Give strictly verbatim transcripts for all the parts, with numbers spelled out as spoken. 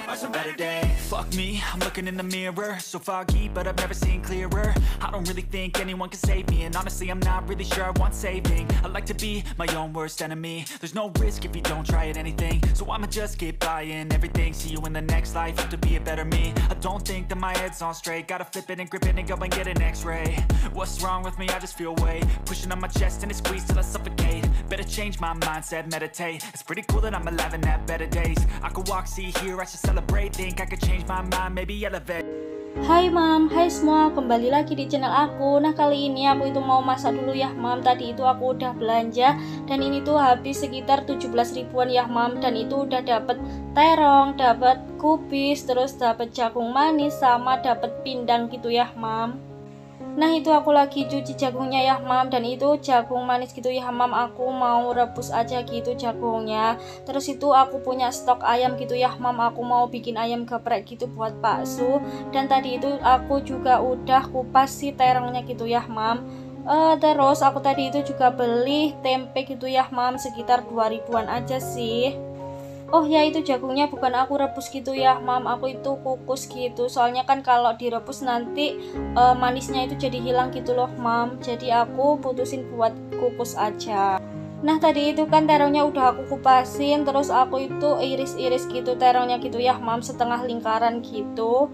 are some better days. Fuck me, I'm looking in the mirror, so foggy, but I've never seen clearer. I don't really think anyone can save me, and honestly I'm not really sure I want saving. I like to be my own worst enemy. There's no risk if you don't try at anything, so I'ma just keep buying everything. See you in the next life, have to be a better me. I don't think that my head's on straight, gotta flip it and grip it and go and get an x-ray. What's wrong with me? I just feel weight pushing on my chest and it squeezes till I suffocate. Better change my mindset, meditate. It's pretty cool that I'm alive and have better days. I could walk, see, hear, I should celebrate. Think I could change my mind, maybe elevate. Hai mam, hai semua, kembali lagi di channel aku. Nah kali ini aku itu mau masak dulu ya mam. Tadi itu aku udah belanja dan ini tuh habis sekitar tujuh belas ribuan ya mam. Dan itu udah dapet terong, dapet kubis, terus dapet jagung manis, sama dapet pindang gitu ya mam. Nah itu aku lagi cuci jagungnya ya mam. Dan itu jagung manis gitu ya mam. Aku mau rebus aja gitu jagungnya. Terus itu aku punya stok ayam gitu ya mam. Aku mau bikin ayam geprek gitu buat bakso. Dan tadi itu aku juga udah kupas si terongnya gitu ya mam. uh, Terus aku tadi itu juga beli tempe gitu ya mam. Sekitar dua ribuan aja sih. Oh ya itu jagungnya bukan aku rebus gitu ya mam, aku itu kukus gitu. Soalnya kan kalau direbus nanti e, manisnya itu jadi hilang gitu loh mam. Jadi aku putusin buat kukus aja. Nah tadi itu kan terongnya udah aku kupasin. Terus aku itu iris-iris gitu terongnya gitu ya mam, setengah lingkaran gitu.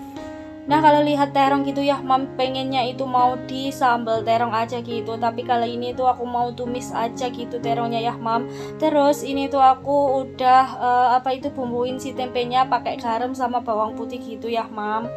Nah kalau lihat terong gitu ya mam, pengennya itu mau di sambal terong aja gitu. Tapi kali ini tuh aku mau tumis aja gitu terongnya ya mam. Terus ini tuh aku udah uh, apa itu bumbuin si tempenya pakai garam sama bawang putih gitu ya mam.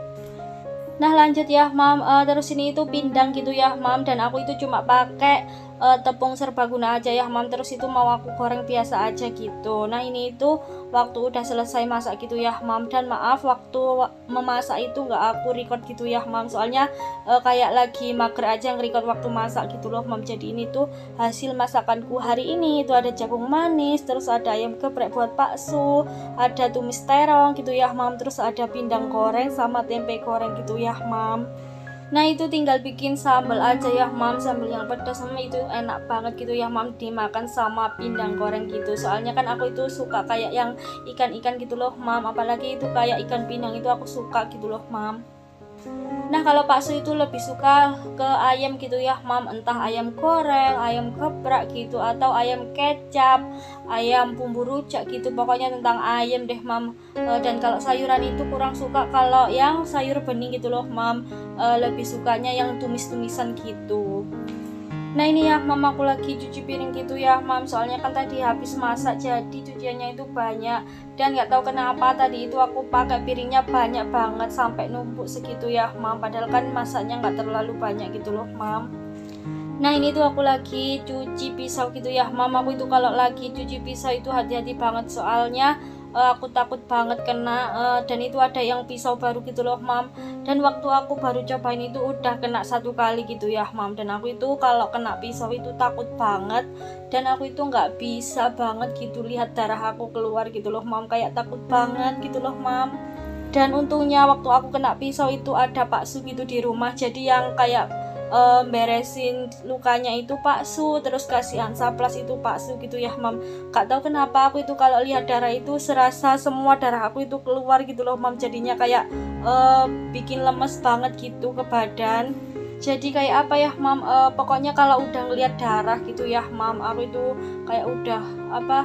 Nah lanjut ya mam, uh, terus ini itu pindang gitu ya mam. Dan aku itu cuma pakai uh, tepung serbaguna aja ya mam. Terus itu mau aku goreng biasa aja gitu. Nah ini itu waktu udah selesai masak gitu ya mam. Dan maaf waktu memasak itu nggak aku record gitu ya mam. Soalnya uh, kayak lagi mager aja nge-record waktu masak gitu loh mam. Jadi ini tuh hasil masakanku hari ini. Itu ada jagung manis, terus ada ayam geprek buat bakso, ada tumis terong gitu ya mam. Terus ada pindang goreng sama tempe goreng gitu ya mam. Nah itu tinggal bikin sambal aja ya mam, sambal yang pedas sama itu enak banget gitu ya mam, dimakan sama pindang goreng gitu. Soalnya kan aku itu suka kayak yang ikan-ikan gitu loh mam, apalagi itu kayak ikan pindang itu aku suka gitu loh mam. Nah kalau bakso itu lebih suka ke ayam gitu ya mam, entah ayam goreng, ayam geprek gitu, atau ayam kecap, ayam bumbu rujak gitu. Pokoknya tentang ayam deh mam. E, dan kalau sayuran itu kurang suka kalau yang sayur bening gitu loh mam. E, lebih sukanya yang tumis-tumisan gitu. Nah ini ya mam, aku lagi cuci piring gitu ya mam. Soalnya kan tadi habis masak jadi cuciannya itu banyak. Dan nggak tahu kenapa tadi itu aku pakai piringnya banyak banget sampai numpuk segitu ya mam. Padahal kan masaknya nggak terlalu banyak gitu loh mam. Nah ini tuh aku lagi cuci pisau gitu ya mam. Aku itu kalau lagi cuci pisau itu hati-hati banget. Soalnya uh, aku takut banget kena uh, dan itu ada yang pisau baru gitu loh mam. Dan waktu aku baru cobain itu udah kena satu kali gitu ya mam. Dan aku itu kalau kena pisau itu takut banget. Dan aku itu nggak bisa banget gitu lihat darah aku keluar gitu loh mam. Kayak takut banget gitu loh mam. Dan untungnya waktu aku kena pisau itu ada bakso gitu di rumah. Jadi yang kayak Um, beresin lukanya itu Pak Su, terus kasih hansaplas itu Pak Su gitu ya mam. Gak tahu kenapa aku itu kalau lihat darah itu serasa semua darah aku itu keluar gitu loh mam. Jadinya kayak uh, bikin lemes banget gitu ke badan. Jadi kayak apa ya mam, uh, pokoknya kalau udah ngelihat darah gitu ya mam, aku itu kayak udah apa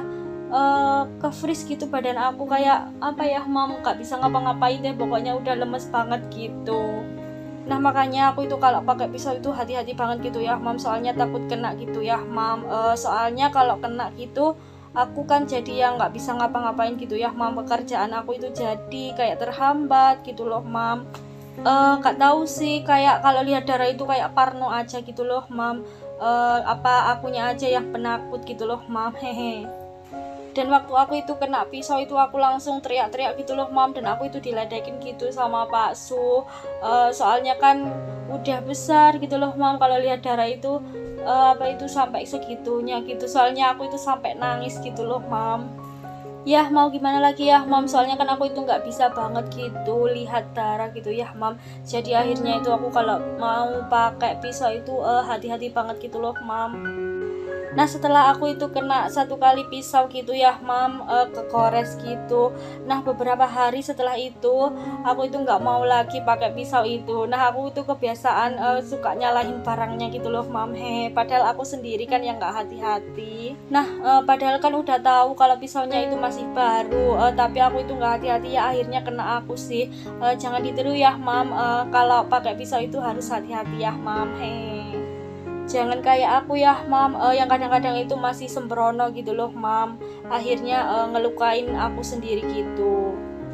uh, ke freeze gitu badan aku, kayak apa ya mam, gak bisa ngapa-ngapain deh. Pokoknya udah lemes banget gitu. Nah makanya aku itu kalau pakai pisau itu hati-hati banget gitu ya mam. Soalnya takut kena gitu ya mam. E, soalnya kalau kena gitu aku kan jadi yang nggak bisa ngapa-ngapain gitu ya mam. Pekerjaan aku itu jadi kayak terhambat gitu loh mam. E, gak tahu sih, kayak kalau lihat darah itu kayak parno aja gitu loh mam. E, apa akunya aja yang penakut gitu loh mam, hehe. Dan waktu aku itu kena pisau itu aku langsung teriak-teriak gitu loh mam. Dan aku itu diledekin gitu sama Pak Su. uh, Soalnya kan udah besar gitu loh mam. Kalau lihat darah itu uh, apa itu sampai segitunya gitu. Soalnya aku itu sampai nangis gitu loh mam. Ya mau gimana lagi ya mam. Soalnya kan aku itu nggak bisa banget gitu lihat darah gitu ya mam. Jadi akhirnya itu aku kalau mau pakai pisau itu uh, hati-hati banget gitu loh mam. Nah setelah aku itu kena satu kali pisau gitu ya mam, uh, kegores gitu. Nah beberapa hari setelah itu aku itu nggak mau lagi pakai pisau itu. Nah aku itu kebiasaan uh, suka nyalahin barangnya gitu loh mam, he. Padahal aku sendiri kan yang nggak hati-hati. Nah uh, padahal kan udah tahu kalau pisaunya itu masih baru, uh, tapi aku itu nggak hati-hati ya akhirnya kena aku sih. Uh, jangan ditiru ya mam, uh, kalau pakai pisau itu harus hati-hati ya mam, he. Jangan kayak aku ya mam, uh, yang kadang-kadang itu masih sembrono gitu loh mam, akhirnya uh, ngelukain aku sendiri gitu.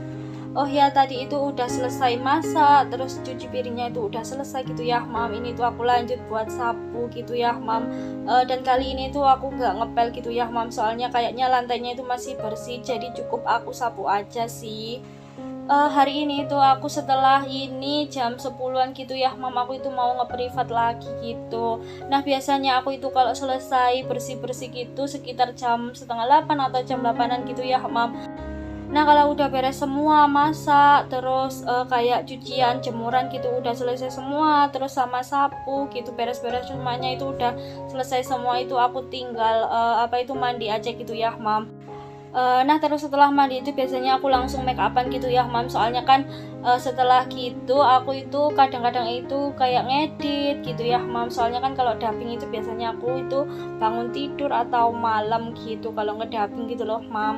Oh ya tadi itu udah selesai masak, terus cuci piringnya itu udah selesai gitu ya mam. Ini tuh aku lanjut buat sapu gitu ya mam, uh, dan kali ini tuh aku nggak ngepel gitu ya mam, soalnya kayaknya lantainya itu masih bersih, jadi cukup aku sapu aja sih. Uh, hari ini tuh aku setelah ini jam sepuluhan gitu ya mam, aku itu mau nge-privat lagi gitu. Nah biasanya aku itu kalau selesai bersih-bersih gitu sekitar jam setengah delapan atau jam delapanan gitu ya mam. Nah kalau udah beres semua masak, terus uh, kayak cucian jemuran gitu udah selesai semua, terus sama sapu gitu beres-beres semuanya itu udah selesai semua, itu aku tinggal uh, apa itu mandi aja gitu ya mam. Uh, nah terus setelah mandi itu biasanya aku langsung make upan gitu ya mam, soalnya kan uh, setelah gitu aku itu kadang-kadang itu kayak ngedit gitu ya mam, soalnya kan kalau dubbing itu biasanya aku itu bangun tidur atau malam gitu kalau ngedubbing gitu loh mam.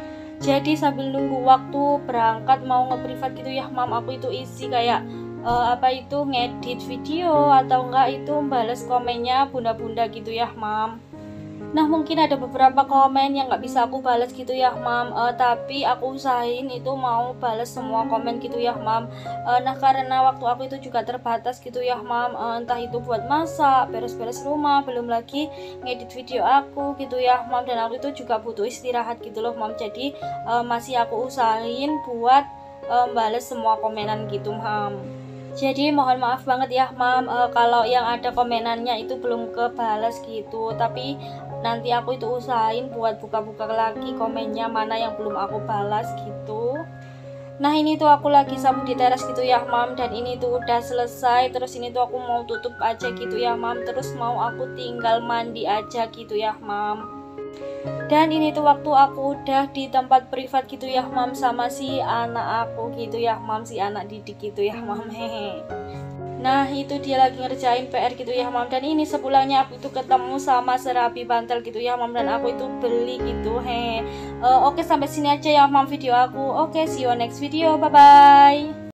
Jadi sambil nunggu waktu berangkat mau nge-privat gitu ya mam, aku itu isi kayak uh, apa itu ngedit video atau enggak itu balas komennya bunda-bunda gitu ya mam. Nah mungkin ada beberapa komen yang nggak bisa aku balas gitu ya mam, uh, tapi aku usahain itu mau balas semua komen gitu ya mam. Uh, nah karena waktu aku itu juga terbatas gitu ya mam, uh, entah itu buat masak, beres-beres rumah, belum lagi ngedit video aku gitu ya mam, dan aku itu juga butuh istirahat gitu loh mam. Jadi uh, masih aku usahain buat uh, balas semua komenan gitu mam. Jadi mohon maaf banget ya mam, uh, kalau yang ada komenannya itu belum kebalas gitu, tapi nanti aku itu usahain buat buka-buka lagi komennya mana yang belum aku balas gitu. Nah ini tuh aku lagi sapu di teras gitu ya mam, dan ini tuh udah selesai, terus ini tuh aku mau tutup aja gitu ya mam, terus mau aku tinggal mandi aja gitu ya mam. Dan ini tuh waktu aku udah di tempat privat gitu ya mam sama si anak aku gitu ya mam, si anak didik gitu ya mam, hehe. Nah itu dia lagi ngerjain P R gitu ya mam, dan ini sepulangnya aku itu ketemu sama serabi bantal gitu ya mam, dan aku itu beli gitu, he. Uh, Oke sampai sini aja ya mam video aku. Oke, see you next video, bye bye.